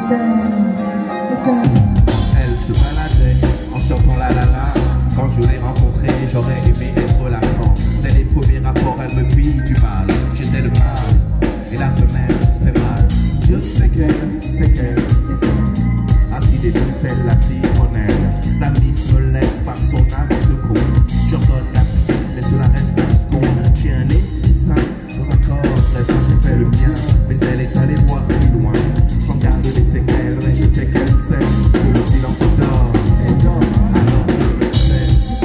Elle se baladait en chantant la la la. Quand je l'ai rencontrée, j'aurais aimé être la femme. Dès les premiers rapports, elle me fit du mal. J'étais le mâle et la femelle fait mal. Je sais qu'elle, assise des douces, telle la citronnelle. La miss me laisse par son acte de con. J'ordonne la puissance, mais cela reste abscon. J'ai un esprit sain dans un corps très sain. J'ai fait le bien, mais elle est allée voir plus loin. J'en garde des séquelles, mais je sais qu'elle sait que le silence dort et dort. Alors je le sais.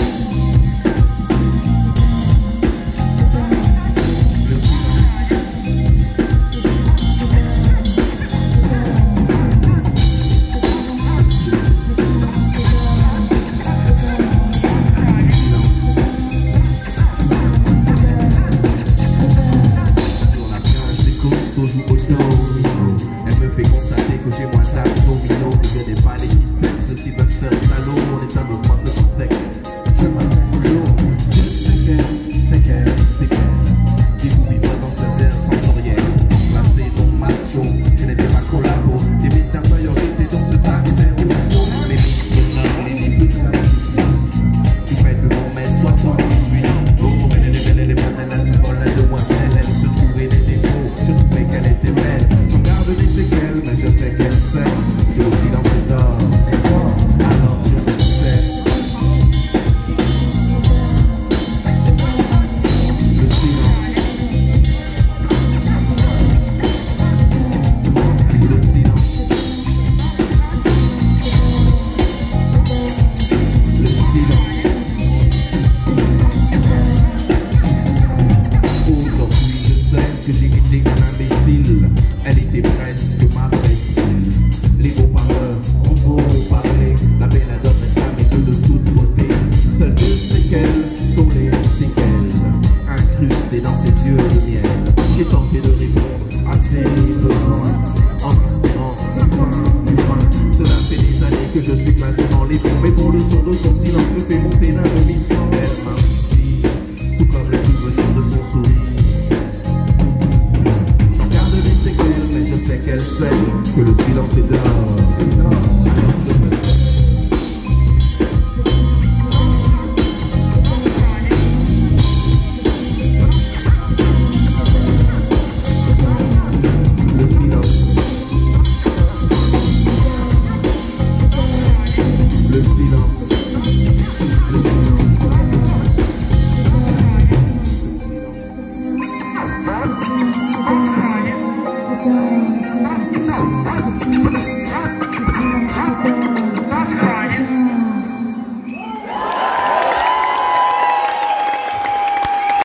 Le joue au domino. Elle me fait constater que j'ai moins d'abdominaux, que j'ai des palais qui sèment, ceci Buster Stallone, et ça me froisse le contexte. Je m'appelle Claude. Je sais qu'elle qui vous vivre dans ces airs sensoriels. Placé dans macho, je n'étais pas collabo. Des mythes d'infériorité dont de taxer au saut. Les missionnaires, les limites, la justice. Qui fait de mon mètre 78. Oh, elle est bonne, elle a du bol, la demoiselle, elle se trouvait des défauts. Je trouvais qu'elle était belle, j'en garde des séquelles, mais je sais qu'elle sait que le silence est d'or. Et moi, alors je le sais. Le silence. Le silence. Le silence. Aujourd'hui je sais que j'ai été un imbécile. Elle était presque ma presqu'île. Les beaux parleurs ont beau parler. La belle adore reste à mes yeux de toute beauté. Seules deux séquelles sont les séquelles incrustées dans ses yeux de miel. J'ai tenté de répondre à ses besoins en inspirant du frein. Cela fait des années que je suis placé dans les fonds. Mais bon, le son de son silence me fait monter d'un demi.